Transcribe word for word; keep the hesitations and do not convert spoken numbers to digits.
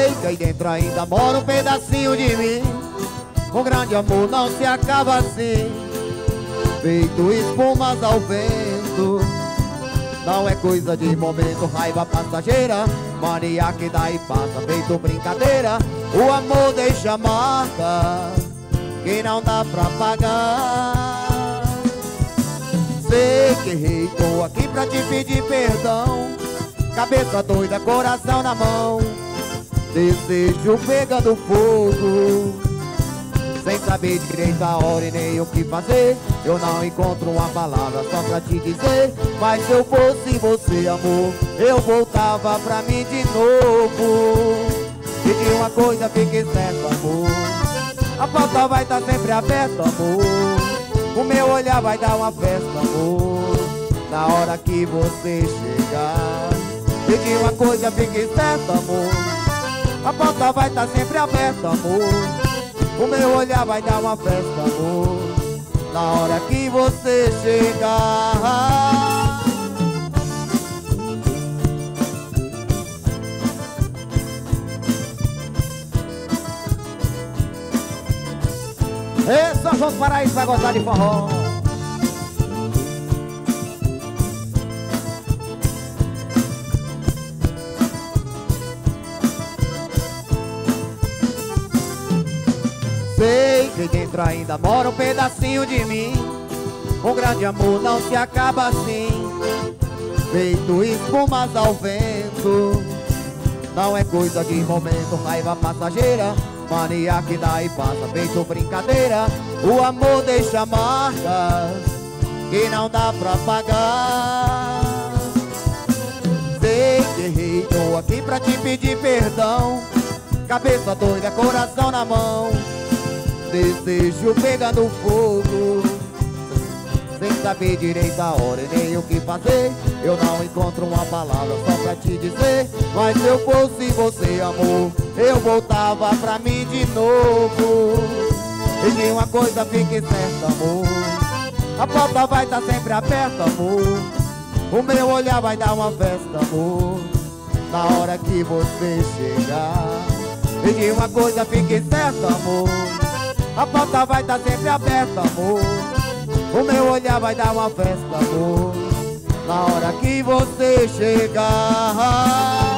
Sei que aí dentro ainda mora um pedacinho de mim. Um grande amor não se acaba assim, feito espumas ao vento. Não é coisa de momento, raiva passageira, mania que dá e passa, feito brincadeira. O amor deixa marca que não dá pra pagar. Sei que errei, tô aqui pra te pedir perdão. Cabeça doida, coração na mão, desejo pegando fogo. Sem saber direito a hora e nem o que fazer, eu não encontro uma palavra só pra te dizer. Mas se eu fosse você, amor, eu voltava pra mim de novo. E de uma coisa fique certo, amor, a porta vai estar sempre aberta, amor. O meu olhar vai dar uma festa, amor, na hora que você chegar. E de uma coisa fique certo, amor, a porta vai estar sempre aberta, amor. O meu olhar vai dar uma festa, amor, na hora que você chegar. Ei, São João do Paraíso vai gostar de forró. Sei que dentro ainda mora um pedacinho de mim. Um grande amor não se acaba assim, feito espumas ao vento. Não é coisa de momento, raiva passageira, mania que dá e passa, feito brincadeira. O amor deixa marcas que não dá pra pagar. Sei que errei, tô aqui pra te pedir perdão. Cabeça doida, coração na mão, desejo pegando fogo. Sem saber direito a hora e nem o que fazer, eu não encontro uma palavra só pra te dizer. Mas se eu fosse você, amor, eu voltava pra mim de novo. E de uma coisa fique certa, amor, a porta vai estar sempre aberta, amor. O meu olhar vai dar uma festa, amor, na hora que você chegar. E de uma coisa fique certa, amor, a porta vai estar sempre aberta, amor. O meu olhar vai dar uma festa, amor, na hora que você chegar.